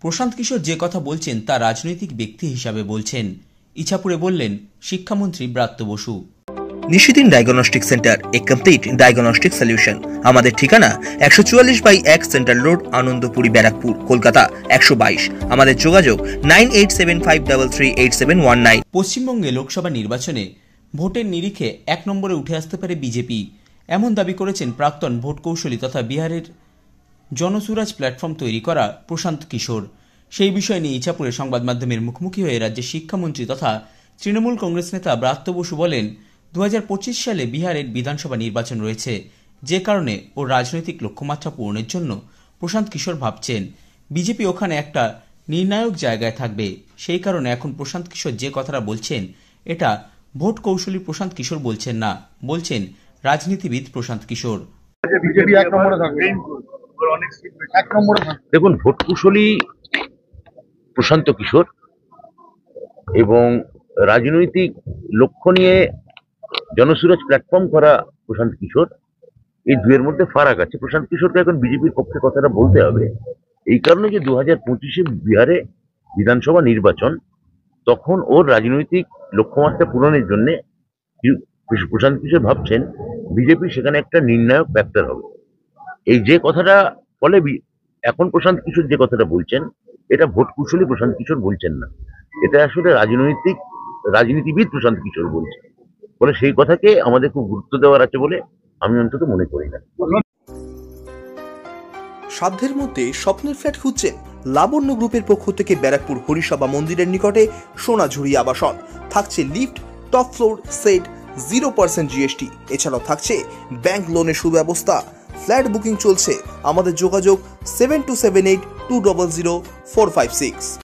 প্রশান্ত কিশোর যে কথা বলছেন তা রাজনৈতিক ব্যক্তি হিসাবে বলছেন, ইছাপুরে বললেন শিক্ষামন্ত্রী Bratya Basu. Nishidin diagnostic centre, a complete diagnostic solution. আমাদের ঠিকানা 144/1 সেন্ট্রাল রোড, আনন্দপুরি, ব্যারাকপুর, কলকাতা 122। আমাদের যোগাযোগ 9875338719। পশ্চিমবঙ্গে লোকসভা নির্বাচনে ভোটের নিরিখে 1 নম্বরে উঠে আসতে পারে বিজেপি, এমন দাবি করেছেন প্রাক্তন ভোট কৌশলী তথা বিহারের জনসুরাজ প্ল্যাটফর্ম তৈরি করা প্রশান্ত কিশোর। সেই বিষয় নিয়ে ইছাপুরে সংবাদ মাধ্যমের মুখোমুখি হয়ে রাজ্যের শিক্ষামন্ত্রী তথা তৃণমূল কংগ্রেস নেতা ব্রাত্য বসু বলেন, 2025 সালে বিহারের বিধানসভা নির্বাচন রয়েছে, যে কারণে ওর রাজনৈতিক লক্ষ্যমাত্রা পূরণের জন্য প্রশান্ত কিশোর ভাবছেন বিজেপি ওখানে একটা নির্ণায়ক জায়গায় থাকবে। সেই কারণে এখন প্রশান্ত কিশোর যে কথাটা বলছেন এটা ভোট কৌশলী প্রশান্ত কিশোর বলছেন না, বলছেন রাজনীতিবিদ প্রশান্ত কিশোর। দেখুন, ভোট কুশলী প্রশান্ত কিশোর এবং রাজনৈতিক লক্ষ্য নিয়ে জনসুরাজ প্ল্যাটফর্ম করা প্রশান্ত কিশোর, এই দুয়ের মধ্যে ফারাক আছে। প্রশান্ত কিশোরকে এখন বিজেপির পক্ষে কথাটা বলতে হবে এই কারণে যে 2025-এ বিহারে বিধানসভা নির্বাচন, তখন ওর রাজনৈতিক লক্ষ্যমাত্রা পূরণের জন্য প্রশান্ত কিশোর ভাবছেন বিজেপি সেখানে একটা নির্ণায়ক ফ্যাক্টর হবে। এই যে কথাটা ফলে এখন প্রশান্ত কিশোর যে কথাটা বলছেন এটা ভোট কুশলী প্রশান্ত কিশোর বলছেন না, এটা আসলে রাজনীতিবিদ প্রশান্ত কিশোর বলছেন। বলে সেই কথাকে আমাদের খুব গুরুত্ব দেওয়ার আছে বলে আমি অন্তত মনে করি না। সাধ্যের মধ্যে স্বপ্নের ফ্ল্যাট খুঁজছেন? লাবণ্য গ্রুপের পক্ষ থেকে ব্যারাকপুর হরিসভা মন্দিরের নিকটে সোনাঝুরি আবাসন। থাকছে lift, top floor, set, 0% GST। এছাড়াও থাকছে ব্যাংক লোনের সুব্যবস্থা। ফ্ল্যাট বুকিং চলছে। আমাদের যোগাযোগ 7278200456।